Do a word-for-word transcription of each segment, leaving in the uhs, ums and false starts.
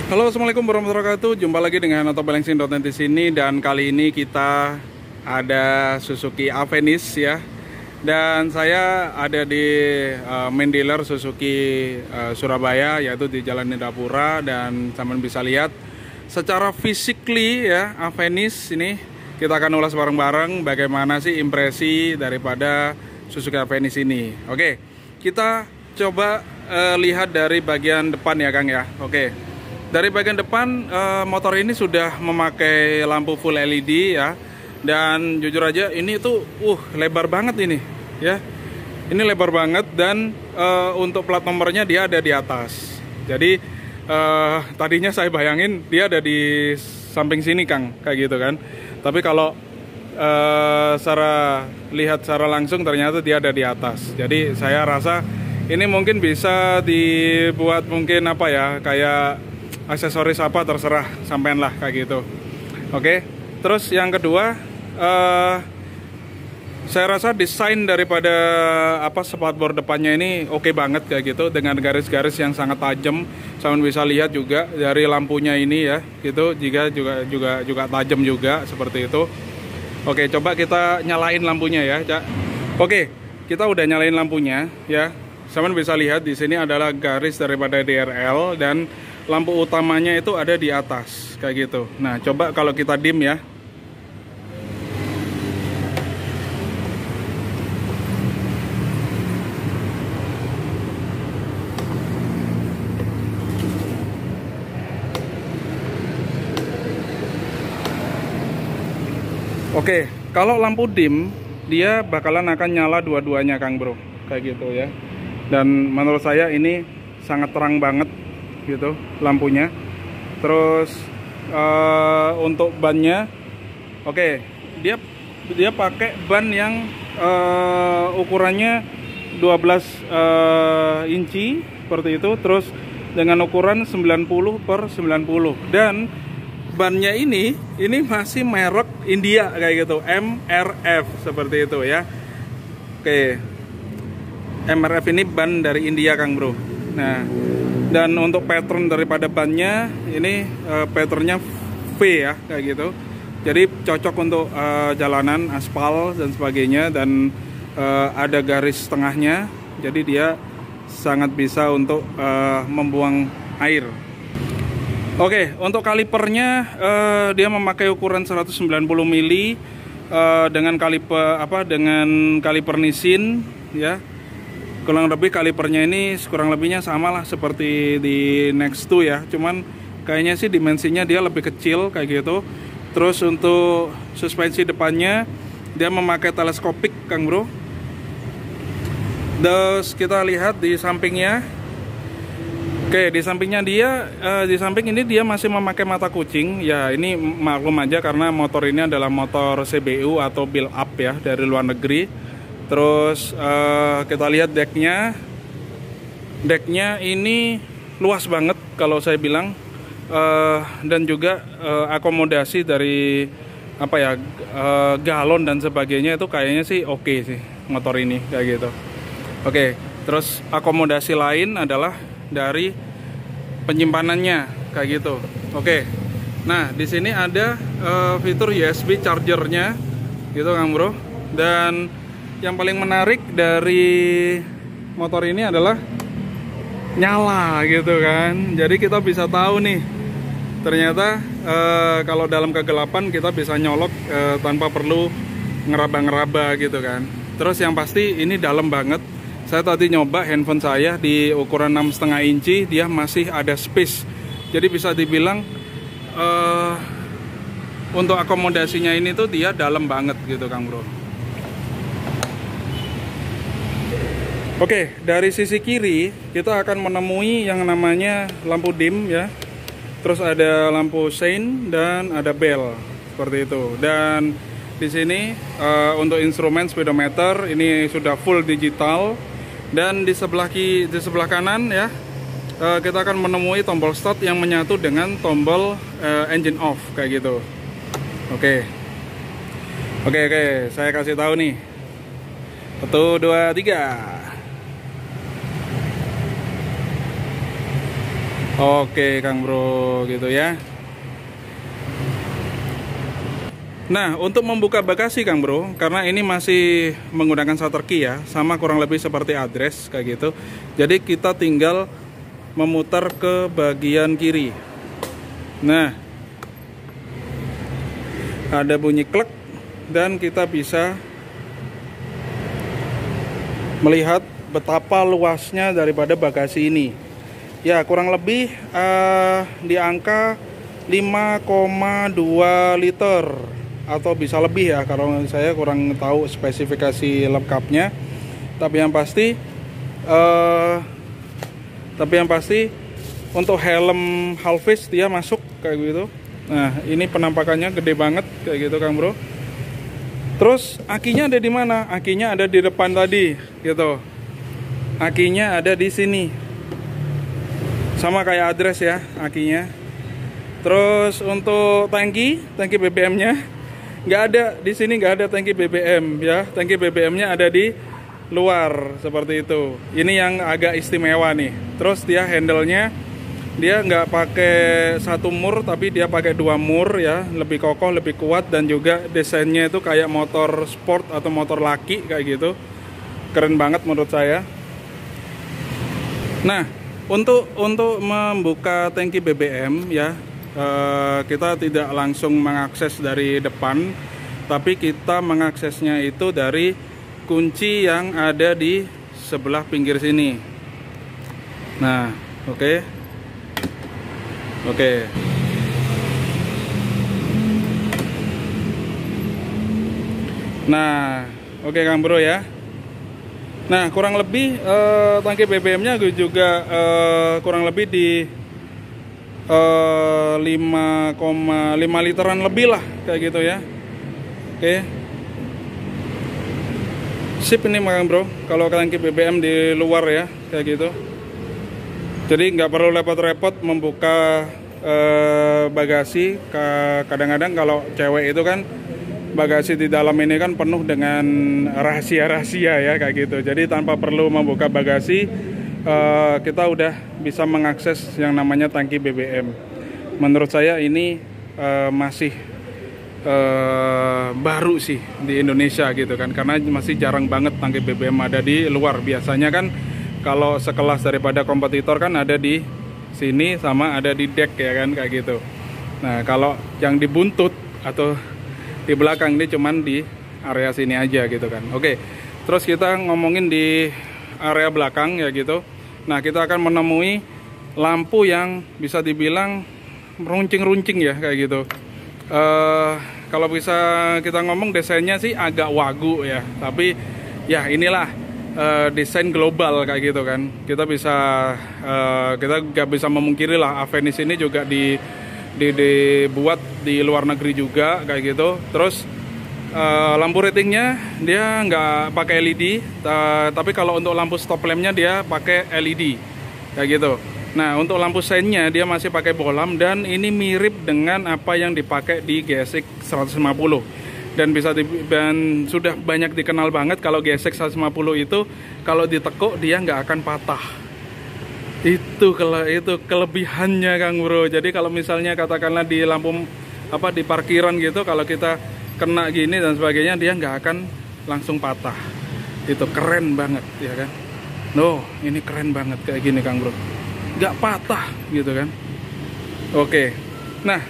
Halo, assalamualaikum warahmatullahi wabarakatuh. Jumpa lagi dengan otobalancing dot net di sini, dan kali ini kita ada Suzuki Avenis ya. Dan saya ada di uh, main dealer Suzuki uh, Surabaya, yaitu di Jalan Indrapura. Dan teman bisa lihat secara physically ya, Avenis ini kita akan ulas bareng-bareng bagaimana sih impresi daripada Suzuki Avenis ini. Oke, kita coba uh, lihat dari bagian depan ya Kang ya. Oke. Dari bagian depan uh, motor ini sudah memakai lampu full L E D ya. Dan jujur aja ini tuh uh lebar banget ini ya. Ini lebar banget, dan uh, untuk plat nomornya dia ada di atas. Jadi uh, tadinya saya bayangin dia ada di samping sini Kang, kayak gitu kan. Tapi kalau uh, secara lihat secara langsung ternyata dia ada di atas. Jadi saya rasa ini mungkin bisa dibuat mungkin apa ya, kayak aksesoris apa terserah sampean lah kayak gitu. Oke, terus yang kedua, uh, saya rasa desain daripada apa spatbor depannya ini oke banget kayak gitu, dengan garis-garis yang sangat tajam. Sampean bisa lihat juga dari lampunya ini ya, gitu juga juga juga juga tajam juga seperti itu. Oke, coba kita nyalain lampunya ya, Cak. Oke, kita udah nyalain lampunya ya. Sampean bisa lihat di sini adalah garis daripada D R L, dan lampu utamanya itu ada di atas kayak gitu. Nah, coba kalau kita dim ya. Oke, kalau lampu dim dia bakalan akan nyala dua-duanya Kang Bro, kayak gitu ya. Dan menurut saya ini sangat terang banget gitu lampunya. Terus uh, untuk bannya, oke, okay, dia dia pakai ban yang uh, ukurannya dua belas uh, inci seperti itu, terus dengan ukuran sembilan puluh per sembilan puluh, dan bannya ini ini masih merek India kayak gitu, M R F seperti itu ya. Oke, okay. M R F ini ban dari India Kang Bro. Nah, dan untuk pattern daripada bannya ini uh, patternnya V ya kayak gitu. Jadi cocok untuk uh, jalanan aspal dan sebagainya, dan uh, ada garis tengahnya. Jadi dia sangat bisa untuk uh, membuang air. Oke, untuk kalipernya uh, dia memakai ukuran seratus sembilan puluh mili uh, dengan kaliper apa dengan kaliper Nissin ya. Kurang lebih kalipernya ini kurang lebihnya sama lah seperti di Next dua ya, cuman kayaknya sih dimensinya dia lebih kecil kayak gitu. Terus untuk suspensi depannya dia memakai teleskopik Kang Bro. Terus kita lihat di sampingnya. Oke, di sampingnya dia eh, di samping ini dia masih memakai mata kucing ya. Ini maklum aja karena motor ini adalah motor C B U atau build up ya dari luar negeri. Terus uh, kita lihat decknya, decknya ini luas banget kalau saya bilang, uh, dan juga uh, akomodasi dari apa ya uh, galon dan sebagainya itu kayaknya sih oke okay sih motor ini kayak gitu. Oke, okay, terus akomodasi lain adalah dari penyimpanannya kayak gitu. Oke, okay. Nah di sini ada uh, fitur U S B chargernya gitu Kang Bro, dan yang paling menarik dari motor ini adalah nyala gitu kan. Jadi kita bisa tahu nih, ternyata e, kalau dalam kegelapan kita bisa nyolok e, tanpa perlu ngeraba-ngeraba gitu kan. Terus yang pasti ini dalam banget. Saya tadi nyoba handphone saya di ukuran enam koma lima inci, dia masih ada space. Jadi bisa dibilang e, untuk akomodasinya ini tuh dia dalam banget gitu Kang Bro. Oke, dari sisi kiri kita akan menemui yang namanya lampu dim ya. Terus ada lampu sein dan ada bel seperti itu. Dan di sini uh, untuk instrumen speedometer ini sudah full digital. Dan di sebelah ki di sebelah kanan ya uh, kita akan menemui tombol start yang menyatu dengan tombol uh, engine off kayak gitu. Oke, oke oke, saya kasih tahu nih. Satu, dua, tiga. Oke Kang Bro, gitu ya. Nah, untuk membuka bagasi Kang Bro, karena ini masih menggunakan shutter key ya, sama kurang lebih seperti address kayak gitu. Jadi kita tinggal memutar ke bagian kiri. Nah, ada bunyi klek dan kita bisa melihat betapa luasnya daripada bagasi ini. Ya, kurang lebih uh, di angka lima koma dua liter atau bisa lebih ya, kalau saya kurang tahu spesifikasi lengkapnya. Tapi yang pasti uh, tapi yang pasti untuk helm half-face dia masuk kayak gitu. Nah, ini penampakannya gede banget kayak gitu Kang Bro. Terus akinya ada di mana? Akinya ada di depan tadi gitu. Akinya ada di sini. Sama kayak address ya akinya. Terus untuk tangki, tangki B B M-nya nggak ada di sini, nggak ada tangki B B M ya. Tangki B B M-nya ada di luar seperti itu. Ini yang agak istimewa nih. Terus dia handle-nya dia nggak pakai satu mur, tapi dia pakai dua mur ya, lebih kokoh, lebih kuat, dan juga desainnya itu kayak motor sport atau motor laki kayak gitu. Keren banget menurut saya. Nah, untuk untuk membuka tangki B B M ya, eh, kita tidak langsung mengakses dari depan, tapi kita mengaksesnya itu dari kunci yang ada di sebelah pinggir sini. Nah, oke. Okay. Oke. Nah, oke okay, Kang Bro ya. Nah, kurang lebih eh, tangki B B M-nya juga eh, kurang lebih di eh, lima koma lima literan lebih lah kayak gitu ya. Oke. Okay. Sip ini Kang Bro, kalau tangki B B M di luar ya kayak gitu. Jadi nggak perlu repot-repot membuka eh, bagasi. Kadang-kadang kalau cewek itu kan bagasi di dalam ini kan penuh dengan rahasia-rahasia ya kayak gitu. Jadi tanpa perlu membuka bagasi, eh, kita udah bisa mengakses yang namanya tangki B B M. Menurut saya ini eh, masih eh, baru sih di Indonesia gitu kan, karena masih jarang banget tangki B B M ada di luar. Biasanya kan kalau sekelas daripada kompetitor kan ada di sini sama ada di deck ya kan kayak gitu. Nah, kalau yang dibuntut atau di belakang ini cuman di area sini aja gitu kan. Oke, terus kita ngomongin di area belakang ya gitu. Nah, kita akan menemui lampu yang bisa dibilang runcing-runcing ya kayak gitu. Uh, kalau bisa kita ngomong desainnya sih agak wagu ya, tapi ya inilah Uh, desain global kayak gitu kan. Kita bisa uh, kita nggak bisa memungkiri lah, Avenis ini juga di, di dibuat di luar negeri juga kayak gitu. Terus uh, lampu ratingnya dia nggak pakai L E D, uh, tapi kalau untuk lampu stop lampnya dia pakai L E D kayak gitu. Nah, untuk lampu seinnya dia masih pakai bohlam, dan ini mirip dengan apa yang dipakai di G S X seratus lima puluh. Dan bisa di, dan sudah banyak dikenal banget kalau G S X seratus lima puluh itu kalau ditekuk dia nggak akan patah. Itu kalau itu kelebihannya Kang Bro. Jadi kalau misalnya katakanlah di lampu apa di parkiran gitu, kalau kita kena gini dan sebagainya, dia nggak akan langsung patah. Itu keren banget ya kan. No, ini keren banget kayak gini Kang Bro. Nggak patah gitu kan. Oke. Nah,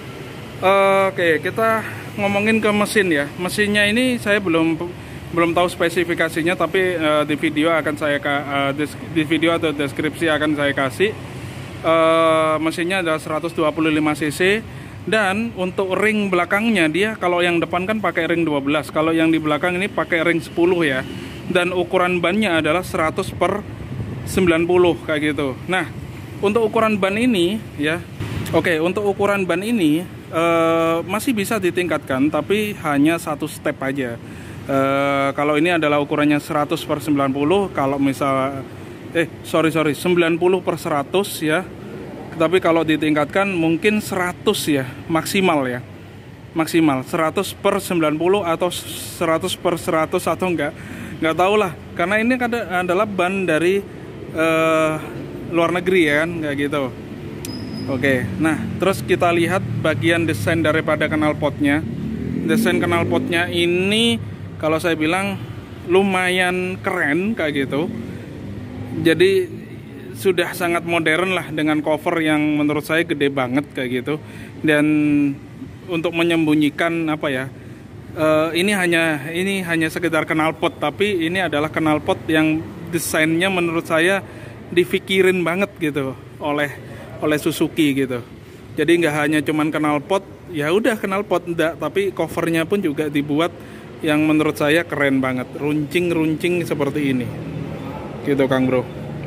oke, kita ngomongin ke mesin ya. Mesinnya ini saya belum belum tahu spesifikasinya, tapi uh, di video akan saya uh, di video atau deskripsi akan saya kasih. Uh, mesinnya adalah seratus dua puluh lima cc, dan untuk ring belakangnya dia, kalau yang depan kan pakai ring dua belas, kalau yang di belakang ini pakai ring sepuluh ya. Dan ukuran bannya adalah seratus per sembilan puluh kayak gitu. Nah, untuk ukuran ban ini ya. Oke, untuk ukuran ban ini Uh, masih bisa ditingkatkan, tapi hanya satu step aja. Uh, kalau ini adalah ukurannya seratus per sembilan puluh, kalau misal eh sorry sorry sembilan puluh per seratus ya. Tapi kalau ditingkatkan mungkin seratus ya, maksimal ya. Maksimal seratus per sembilan puluh atau seratus per seratus atau enggak. Enggak tahu lah, karena ini adalah ban dari uh, luar negeri ya kan, kayak gitu. Oke, nah terus kita lihat bagian desain daripada knalpotnya. Desain knalpotnya ini kalau saya bilang lumayan keren kayak gitu. Jadi sudah sangat modern lah dengan cover yang menurut saya gede banget kayak gitu. Dan untuk menyembunyikan apa ya? Uh, ini hanya ini hanya sekedar knalpot, tapi ini adalah knalpot yang desainnya menurut saya dipikirin banget gitu oleh oleh Suzuki gitu. Jadi nggak hanya cuman knalpot, ya udah knalpot enggak, tapi covernya pun juga dibuat yang menurut saya keren banget, runcing-runcing seperti ini, gitu Kang Bro.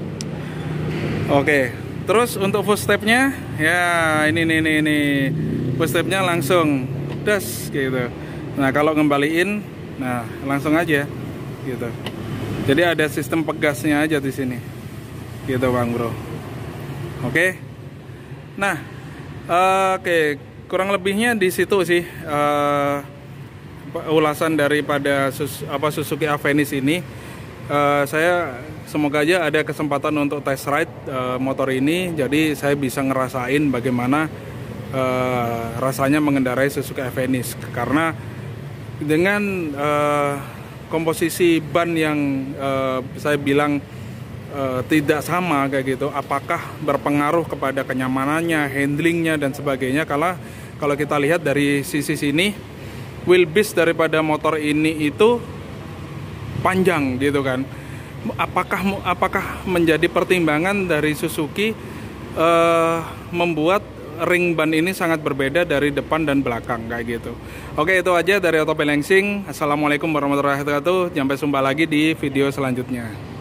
Oke, terus untuk footstepnya, ya ini nih nih nih footstepnya langsung das gitu. Nah kalau ngembaliin, nah langsung aja gitu. Jadi ada sistem pegasnya aja di sini, gitu Bang Bro. Oke. Nah, uh, oke okay. Kurang lebihnya di situ sih uh, ulasan daripada sus, apa Suzuki Avenis ini. Uh, saya semoga aja ada kesempatan untuk test ride uh, motor ini, jadi saya bisa ngerasain bagaimana uh, rasanya mengendarai Suzuki Avenis karena dengan uh, komposisi ban yang uh, saya bilang uh, tidak sama kayak gitu, apakah berpengaruh kepada kenyamanannya, handlingnya dan sebagainya. Kalau kalau kita lihat dari sisi sini, wheelbase daripada motor ini itu panjang gitu kan. Apakah apakah menjadi pertimbangan dari Suzuki uh, membuat ring ban ini sangat berbeda dari depan dan belakang kayak gitu. Oke, itu aja dari Otto Belengsing. Assalamualaikum warahmatullahi wabarakatuh. Sampai jumpa lagi di video selanjutnya.